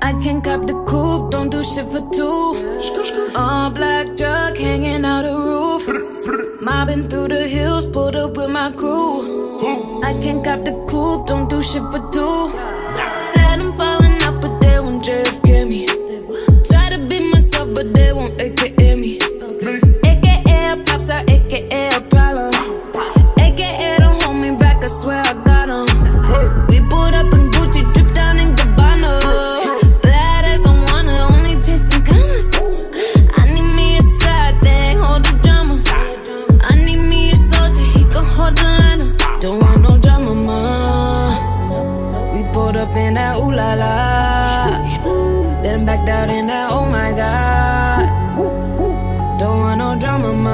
I can cop the coupe, don't do shit for two. All black truck hanging out the roof. Mobbing through the hills, pulled up with my crew. I can cop the coupe, don't do shit for two. Said I'm falling off, but they won't JFK me. Try to be myself, but they won't AKA me. AKA a pop star, AKA a problem. AKA don't hold me back, I swear I got 'em. We pulled up in Gucci, drip down in Gabbana. Badass, I wanna only chasing commas. I need me a side thing, hold the drama. I need me a soldier, he can hold the line. Don't want no drama, ma. We pulled up in that ooh la la, then backed out in that oh my god. Don't want no drama, ma.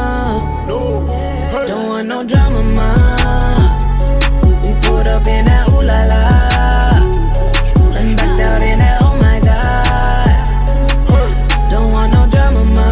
Don't want no drama, ma. We pulled up in that ooh la la, then backed out in that oh my god. Don't want no drama, ma.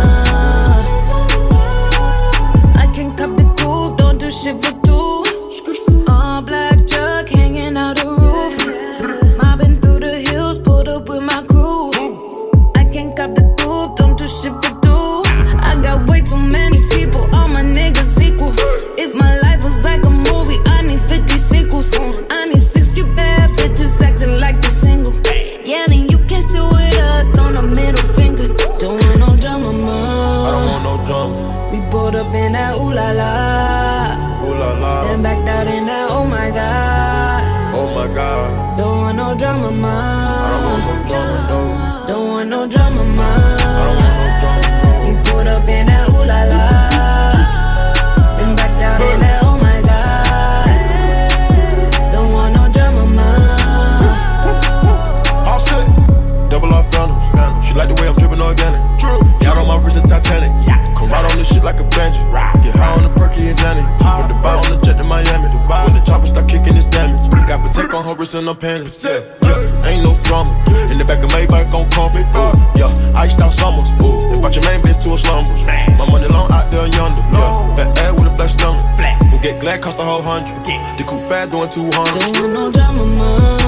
I can cop the coupe, don't do shit for two. All black truck hanging out the roof. Mobbing through the hills, pulled up with my crew. I can cop the coupe, don't do shit for two. I got way too many people, all my niggas equal. If my life was like a movie, I need 50 sequels. I need 60 bad bitches acting like they single. Yeah, then you can't sit with us, on the middle fingers. Don't want no drama, ma. I don't want no drama. We pulled up in that ooh la la, Ooh la la. then backed out in that oh my god. Oh my god. Don't want no drama, ma. I don't want no drama, no. Don't want no drama, ma. I don't want no drama, no. We pulled up in that ooh la la, then backed out in that oh my god. Don't want no drama, ma. All set. Double R phantoms. She like the way I'm dripping organic. Yacht on my wrist and Titanic. Come right on this shit like a banjo. Get high on the perky and Zanny. Put the bar on the jet to Miami. When the chopper start kicking, it's damage. Got Patek on her wrist and no panties. Yeah, ain't no drama. In the back of Maybach on comfort. Yeah, iced out summers. Invite your main bitch to a slumber. My money long out there yonder. Yeah, fat ass with a flash stomach. Who get glad cost a whole 100. The coupe fast doing 200. Don't want no drama, ma.